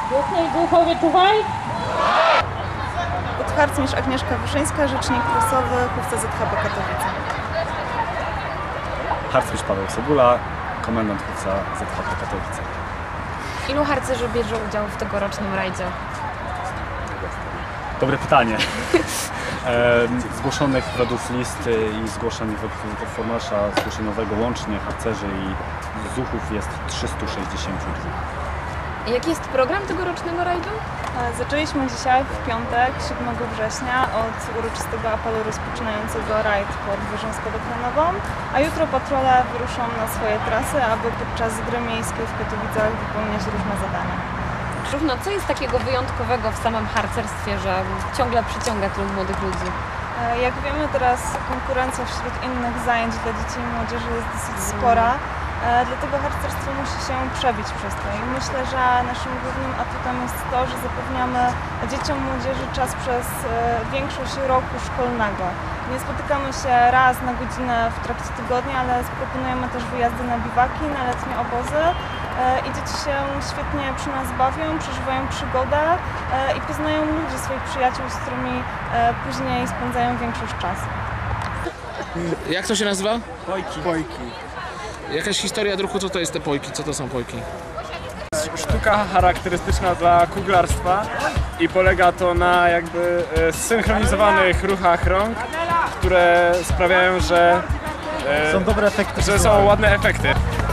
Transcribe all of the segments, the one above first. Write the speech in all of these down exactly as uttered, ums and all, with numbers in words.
Głuchnie, Głuchowie, czuwaj! Harcmistrz Agnieszka Wyszyńska, rzecznik prasowy Hufca Z H P Katowice. Harcmistrz Paweł Sobula, komendant Hufca Z H P Katowice. Ilu harcerzy bierze udział w tegorocznym rajdzie? Dobre pytanie. E, zgłoszonych według listy i zgłoszeń według formularza zgłoszeniowego łącznie harcerzy i zuchów jest trzysta sześćdziesiąt dwa. Jaki jest program tegorocznego rajdu? Zaczęliśmy dzisiaj w piątek, siódmego września, od uroczystego apelu rozpoczynającego rajd pod wieżą spadochroniową, a jutro patrole wyruszą na swoje trasy, aby podczas gry miejskiej w Katowicach wypełniać różne zadania. Równo, co jest takiego wyjątkowego w samym harcerstwie, że ciągle przyciąga tylu młodych ludzi? Jak wiemy, teraz konkurencja wśród innych zajęć dla dzieci i młodzieży jest dosyć spora. Dlatego harcerstwo musi się przebić przez to i myślę, że naszym głównym atutem jest to, że zapewniamy dzieciom i młodzieży czas przez większość roku szkolnego. Nie spotykamy się raz na godzinę w trakcie tygodnia, ale proponujemy też wyjazdy na biwaki, na letnie obozy i dzieci się świetnie przy nas bawią, przeżywają przygodę i poznają ludzi, swoich przyjaciół, z którymi później spędzają większość czasu. Jak to się nazywa? Pojki. Pojki. Jakaś historia druku, co to jest te pojki? Co to są pojki? Sztuka charakterystyczna dla kuglarstwa i polega to na jakby zsynchronizowanych ruchach rąk, które sprawiają, że Są dobre efekty. że są ładne efekty.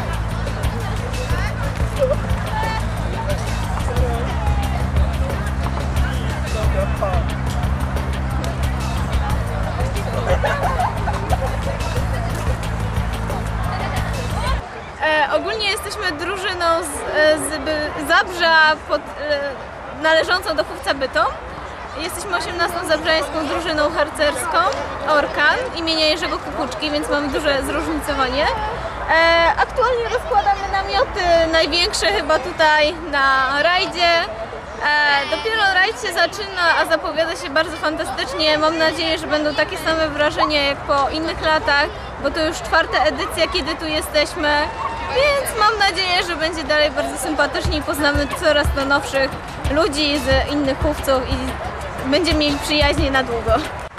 E, ogólnie jesteśmy drużyną z, z By- Zabrza pod, e, należącą do Hufca Bytom. Jesteśmy osiemnastą zabrzańską drużyną harcerską Orkan imienia Jerzego Kukuczki, więc mamy duże zróżnicowanie. E, aktualnie rozkładamy namioty, największe chyba tutaj na rajdzie. E, dopiero rajd się zaczyna, a zapowiada się bardzo fantastycznie. Mam nadzieję, że będą takie same wrażenia jak po innych latach, bo to już czwarta edycja, kiedy tu jesteśmy. Więc mam nadzieję, że będzie dalej bardzo sympatycznie i poznamy coraz to nowszych ludzi z innych Hufców i będziemy mieli przyjaźnie na długo.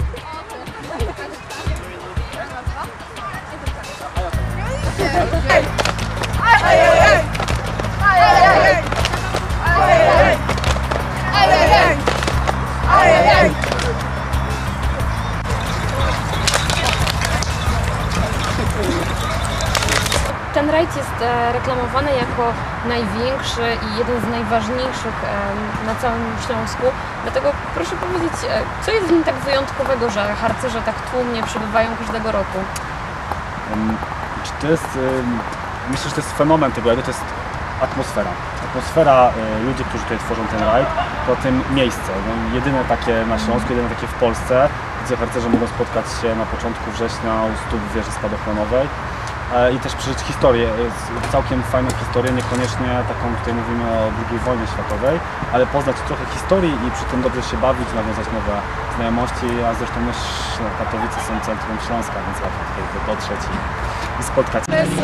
Ten rajd jest e, reklamowany jako największy i jeden z najważniejszych e, na całym Śląsku. Dlatego proszę powiedzieć, e, co jest w nim tak wyjątkowego, że harcerze tak tłumnie przybywają każdego roku? Um, czy to jest, um, myślę, że to jest fenomen tego rajdu, to jest atmosfera. Atmosfera y, ludzi, którzy tutaj tworzą ten rajd, potem miejsce. No, jedyne takie na Śląsku, jedyne takie w Polsce, gdzie harcerze mogą spotkać się na początku września u stóp wieży spadochronowej. I też przeżyć historię, całkiem fajną historię, niekoniecznie taką, tutaj mówimy o drugiej wojnie światowej, ale poznać trochę historii i przy tym dobrze się bawić, nawiązać nowe znajomości, a zresztą my Katowice są centrum Śląska, więc łatwo tutaj dotrzeć i, i spotkać.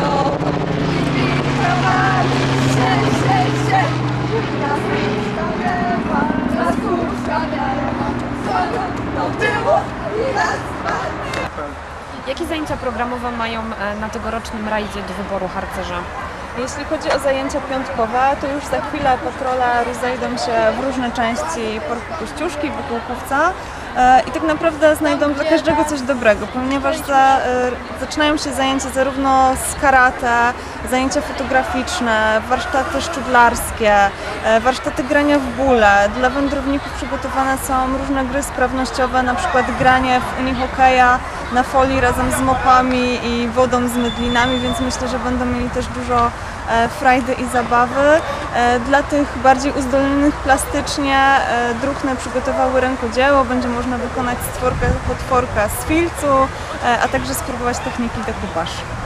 Jakie zajęcia programowe mają na tegorocznym rajdzie do wyboru harcerza? Jeśli chodzi o zajęcia piątkowe, to już za chwilę patrole rozejdą się w różne części Parku Kościuszki, wokół Hufca i tak naprawdę znajdą dla każdego coś dobrego, ponieważ za, zaczynają się zajęcia zarówno z karate, zajęcia fotograficzne, warsztaty szczudlarskie, warsztaty grania w bóle. Dla wędrowników przygotowane są różne gry sprawnościowe, na przykład granie w unihokeja na folii razem z mopami i wodą z mydlinami, więc myślę, że będą mieli też dużo frajdy i zabawy. Dla tych bardziej uzdolnionych plastycznie druhny przygotowały rękodzieło, będzie można wykonać stworkę, potworka z filcu, a także spróbować techniki decoupage.